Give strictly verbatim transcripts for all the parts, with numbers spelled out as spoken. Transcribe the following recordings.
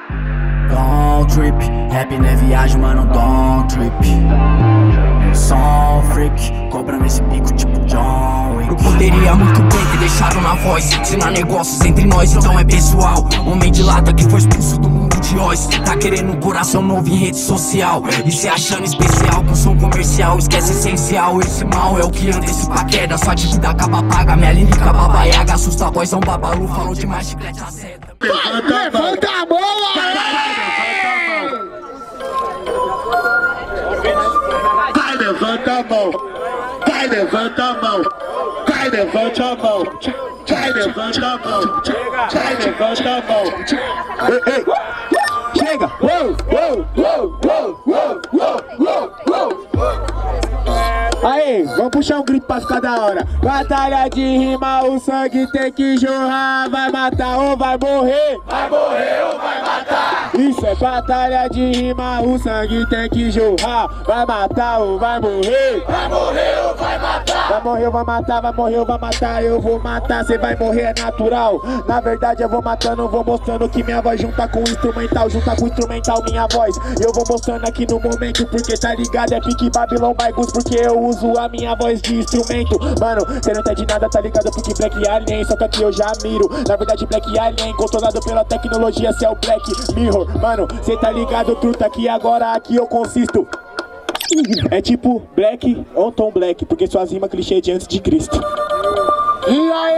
Don't trip, rap não é viagem, mano, don't trip. Eu sou um freak, cobrando esse bico tipo John Wick. Eu poderia muito bem ter deixado na voz, ensinar negócios entre nós, então é pessoal. Homem de lata que foi expulso do mundo de Oz, tá querendo coração novo em rede social e se achando especial com som comercial. Esquece essencial, esse mal é o que anda esse paqueda. Sua dívida acaba paga, minha lírica babaiaga. Assusta a voz, é um babalu, falou demais, chiclete aceta. Levanta a mão, vai, levanta a mão, vai, levanta a mão, vai, levanta a mão, vai, levanta a mão, vai, levanta a mão. Ei, ei. Chega! Uou, uou, uou, uou, uou, uou, uou, uou. Aí, vamos puxar um grito pra ficar da hora. Batalha de rima, o sangue tem que jorrar. Vai matar ou vai morrer? Vai morrer ou vai matar? Isso é batalha de rima, o sangue tem que jorrar. Vai matar ou vai morrer? Vai morrer ou vai matar? Vai morrer ou vai matar, vai morrer ou vai matar. Eu vou matar, cê vai morrer, é natural. Na verdade eu vou matando, vou mostrando que minha voz junta com o instrumental. Junta com o instrumental minha voz. Eu vou mostrando aqui no momento, porque tá ligado, é pique Babylon Baigus, porque eu uso a minha voz de instrumento. Mano, cê não entende nada, tá ligado, porque Black Alien, só que aqui eu já miro. Na verdade Black Alien, controlado pela tecnologia, cê é o Black Mirror. Mano, cê tá ligado, truta, que agora aqui eu consisto. É tipo Black ou Tom Black, porque suas rimas clichê de antes de Cristo. E aí,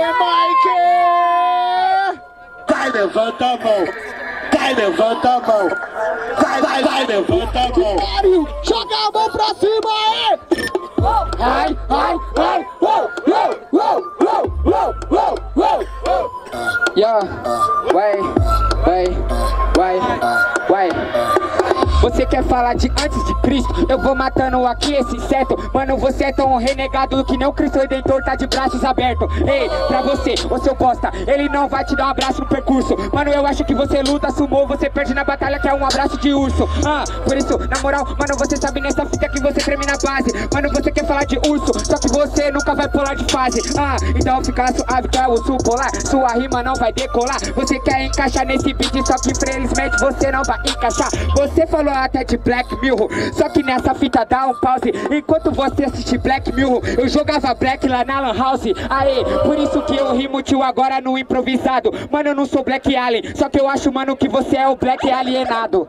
Mike? Vai, levanta a mão. Vai, levanta a mão. Vai, vai, vai, levanta a mão. Joga a mão pra cima, aí! Ai, ai, ai, uou, uou, uou, uou, uou, uou, uou, uou. Yo, vai, vai, vai, vai. Você quer falar de antes de Cristo? Eu vou matando aqui esse inseto. Mano, você é tão renegado que nem o Cristo Redentor tá de braços abertos. Ei, pra você, ô seu bosta, ele não vai te dar um abraço no percurso. Mano, eu acho que você luta, sumou, você perde na batalha, que é um abraço de urso. Ah, por isso, na moral, mano, você sabe nessa fita que você treme na base. Mano, você quer falar de urso, só que você nunca vai pular de fase. Ah, então fica suave que é o urso polar. Sua rima não vai decolar. Você quer encaixar nesse beat, só que infelizmente você não vai encaixar. Você falou até de Black Mirror, só que nessa fita dá um pause. Enquanto você assiste Black Mirror, eu jogava Black lá na Lan House. Aê, por isso que eu rimo tio agora no improvisado. Mano, eu não sou Black Alien, só que eu acho, mano, que você é o Black alienado.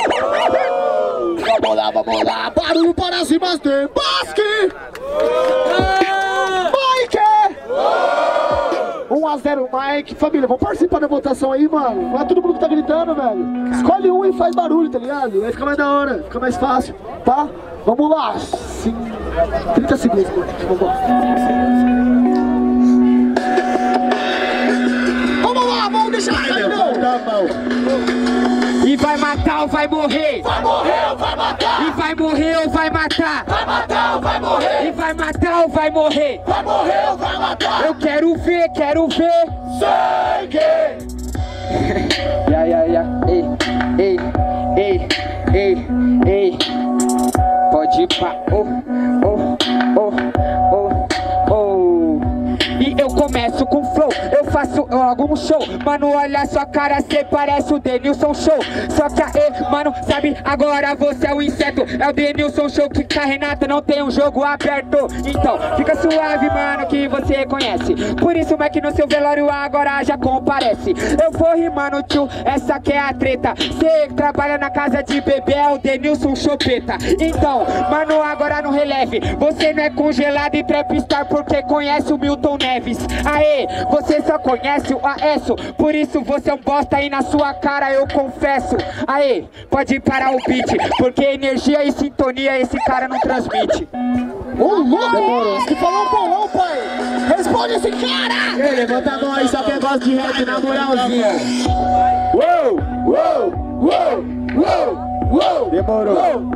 Vamos lá, vamos lá, barulho para as rimas de Basque! Mike! um a zero Mike. Família, vamos participar da votação aí, mano. Não é todo mundo que tá gritando, velho. Escolhe um e faz barulho, tá ligado? Vai ficar mais da hora, fica mais fácil, tá? Vamos lá. Sim. trinta segundos, vamos lá. Vamos lá, vamos deixar e vai matar ou vai morrer? Vai morrer ou vai matar? E vai morrer ou vai matar? Vai matar ou vai morrer? E vai matar ou vai morrer? Vai morrer ou vai matar? Eu quero ver, quero ver sangue! Ya, ya, ya, ei, ei, ei, ei, ei. Pode ir pra, oh, oh, oh, oh, oh. E eu começo com flow, eu faço logo um show. Mano, olha sua cara, cê parece o Denilson Show. Só que aí, mano, sabe, agora você é o inseto. É o Denilson Show que com a Renata não tem um jogo aberto. Então, fica suave, mano, que você conhece. Por isso, Mac, no seu velório agora já comparece. Eu vou rimando, tio, essa que é a treta. Cê trabalha na casa de bebê, é o Denilson Chopeta. Então, mano, agora no releve, você não é congelado e trapstar porque conhece o Milton Neves. Aê, você só conhece o Aesso, por isso você é um bosta aí na sua cara, eu confesso. Aê, pode parar o beat, porque energia e sintonia esse cara não transmite. Ô, louco! Que falou um bolão, pai! Responde esse cara! Ei, levanta a mão aí, só quem gosta de rap na moralzinha. Uou, uou, uou, uou, uou. Demorou. Uou.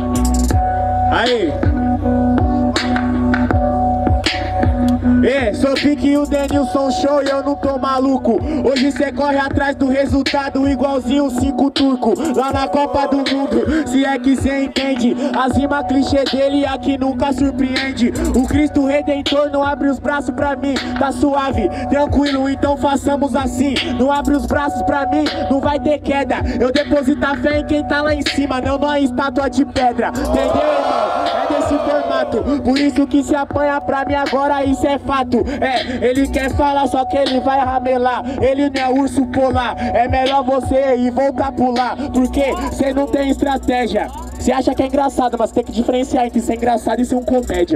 Aí. Ei, sou Meu pique e o Denilson show e eu não tô maluco. Hoje cê corre atrás do resultado igualzinho cinco turco lá na Copa do Mundo, se é que cê entende. As rimas clichê dele aqui nunca surpreende. O Cristo Redentor não abre os braços pra mim, tá suave, tranquilo, então façamos assim. Não abre os braços pra mim, não vai ter queda. Eu deposito a fé em quem tá lá em cima, não numa estátua de pedra. Entendeu, irmão? É desse formato, por isso que se apanha pra mim agora, isso é fato. É, ele quer falar, só que ele vai ramelar. Ele não é urso polar, é melhor você ir voltar pro lá, porque cê não tem estratégia. Cê acha que é engraçado, mas tem que diferenciar entre ser engraçado e ser um comédia.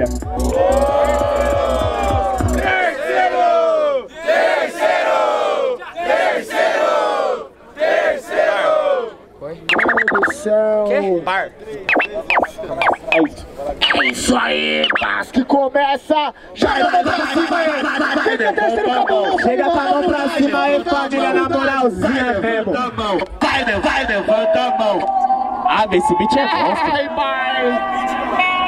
Que? Bar. É isso aí, Basque começa. Joga mais pra cima aí. Chega terceiro com a mão. Chega com a mão pra cima aí, família, na moralzinha mesmo. Vai, vai, levanta a mão. Ah, esse beat é monstro. Ai, vai.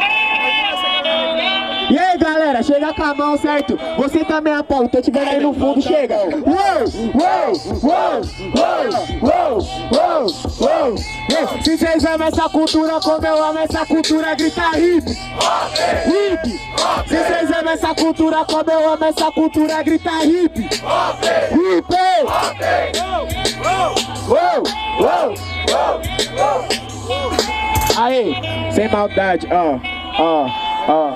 E aí, galera, chega com a mão, certo? Você também, Apolo, tô te vendo aí no fundo, chega. Uou, uou, uou, uou, uou, uou, uou. Se vocês amam essa cultura como eu amo essa cultura, grita hip, hip. Se vocês amam essa cultura como eu amo essa cultura, grita hip, hip. Uou, uou, uou. Aí, sem maldade, ó, ó, ó.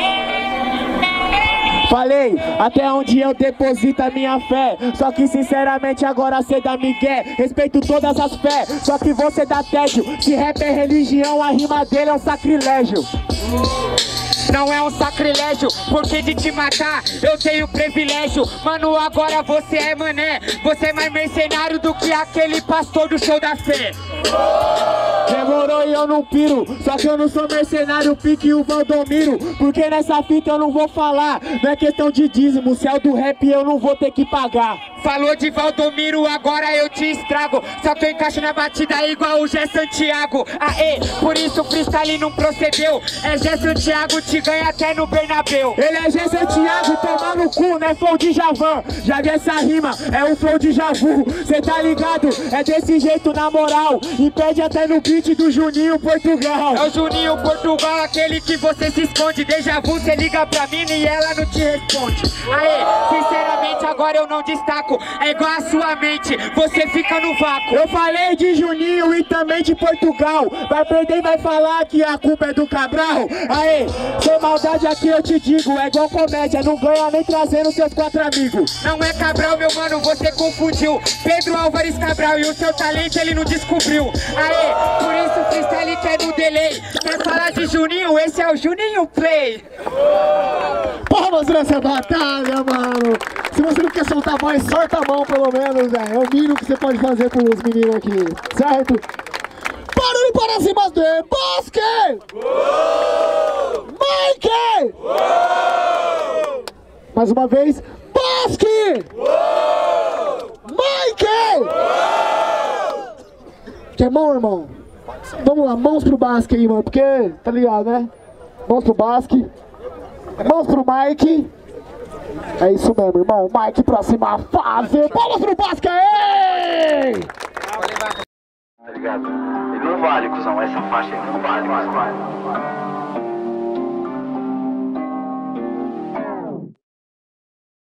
Falei, até onde eu deposito a minha fé. Só que sinceramente agora cê dá migué. Respeito todas as fés, só que você dá tédio. Se rap é religião, a rima dele é um sacrilégio. Não é um sacrilégio, porque de te matar eu tenho privilégio. Mano, agora você é mané. Você é mais mercenário do que aquele pastor do show da fé. Demorou e eu não piro, só que eu não sou mercenário, pique o Valdomiro. Porque nessa fita eu não vou falar, não é questão de dízimo, se é o do rap eu não vou ter que pagar. Falou de Valdomiro, agora eu te estrago. Só que eu encaixo na batida igual o Gé Santiago. Aê, por isso o freestyle não procedeu. É Gé Santiago, te ganha até no Bernabéu. Ele é Gé Santiago, toma no cu, não é flow de Javan. Já vi essa rima, é um flow de Javu. Cê tá ligado, é desse jeito na moral. E pede até no beat do Juninho Portugal. É o Juninho Portugal, aquele que você se esconde. Déjà vu, cê liga pra mim e ela não te responde. Aê, sinceramente agora eu não destaco. É igual a sua mente, você fica no vácuo. Eu falei de Juninho e também de Portugal. Vai perder e vai falar que a culpa é do Cabral. Aê, sem maldade aqui eu te digo, é igual comédia, não ganha nem trazendo seus quatro amigos. Não é Cabral, meu mano, você confundiu. Pedro Álvares Cabral, e o seu talento ele não descobriu. Aê, por isso o freestyle quer no delay. Quer falar de Juninho? Esse é o Juninho Play. Palmas nessa batalha, mano. Se você não quer soltar a voz, solta a mão pelo menos, velho. É o mínimo que você pode fazer pros meninos aqui, certo? Barulho para cima de Basque! Mike! Mais uma vez, Basque! Mike! Quer mão, irmão? Vamos lá, mãos pro Basque aí, mano, porque, tá ligado, né? Mãos pro Basque, mãos pro Mike. É isso mesmo, irmão. Mike, próxima fase. Palmas pro Basque aí! Tá ligado? Ele não vale, cuzão. Essa faixa ele não vale, mas vale.